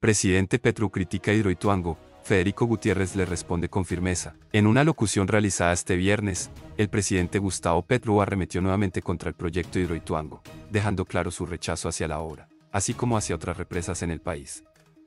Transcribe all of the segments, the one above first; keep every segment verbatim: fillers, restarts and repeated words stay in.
Presidente Petro critica Hidroituango, Federico Gutiérrez le responde con firmeza. En una locución realizada este viernes, el presidente Gustavo Petro arremetió nuevamente contra el proyecto Hidroituango, dejando claro su rechazo hacia la obra, así como hacia otras represas en el país.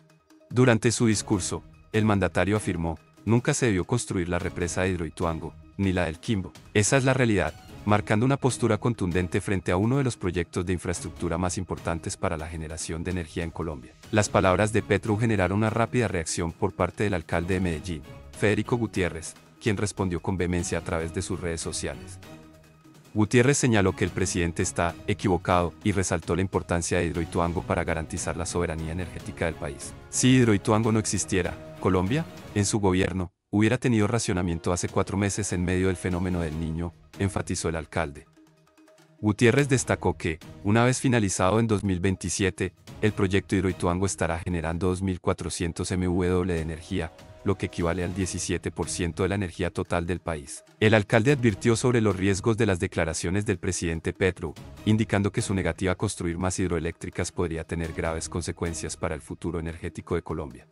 Durante su discurso, el mandatario afirmó, nunca se debió construir la represa de Hidroituango, ni la del Quimbo. Esa es la realidad, marcando una postura contundente frente a uno de los proyectos de infraestructura más importantes para la generación de energía en Colombia. Las palabras de Petro generaron una rápida reacción por parte del alcalde de Medellín, Federico Gutiérrez, quien respondió con vehemencia a través de sus redes sociales. Gutiérrez señaló que el presidente está equivocado y resaltó la importancia de Hidroituango para garantizar la soberanía energética del país. Si Hidroituango no existiera, Colombia, en su gobierno, hubiera tenido racionamiento hace cuatro meses en medio del fenómeno del Niño, enfatizó el alcalde. Gutiérrez destacó que, una vez finalizado en dos mil veintisiete, el proyecto Hidroituango estará generando dos mil cuatrocientos megawatts de energía, lo que equivale al diecisiete por ciento de la energía total del país. El alcalde advirtió sobre los riesgos de las declaraciones del presidente Petro, indicando que su negativa a construir más hidroeléctricas podría tener graves consecuencias para el futuro energético de Colombia.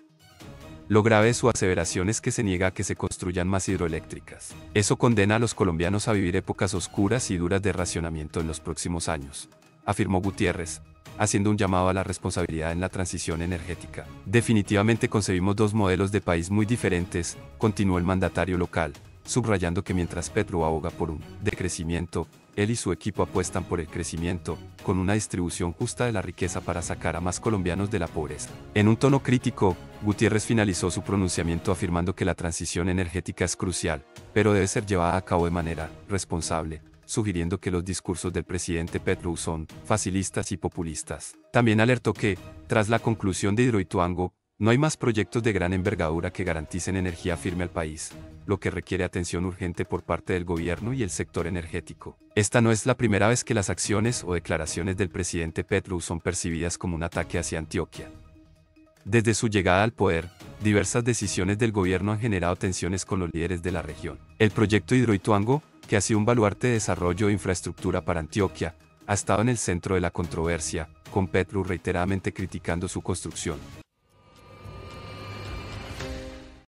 Lo grave de su aseveración es que se niega a que se construyan más hidroeléctricas. Eso condena a los colombianos a vivir épocas oscuras y duras de racionamiento en los próximos años, afirmó Gutiérrez, haciendo un llamado a la responsabilidad en la transición energética. Definitivamente concebimos dos modelos de país muy diferentes, continuó el mandatario local, subrayando que mientras Petro aboga por un decrecimiento, él y su equipo apuestan por el crecimiento, con una distribución justa de la riqueza para sacar a más colombianos de la pobreza. En un tono crítico, Gutiérrez finalizó su pronunciamiento afirmando que la transición energética es crucial, pero debe ser llevada a cabo de manera responsable, sugiriendo que los discursos del presidente Petro son facilistas y populistas. También alertó que, tras la conclusión de Hidroituango, no hay más proyectos de gran envergadura que garanticen energía firme al país, lo que requiere atención urgente por parte del gobierno y el sector energético. Esta no es la primera vez que las acciones o declaraciones del presidente Petro son percibidas como un ataque hacia Antioquia. Desde su llegada al poder, diversas decisiones del gobierno han generado tensiones con los líderes de la región. El proyecto Hidroituango, que ha sido un baluarte de desarrollo e infraestructura para Antioquia, ha estado en el centro de la controversia, con Petro reiteradamente criticando su construcción.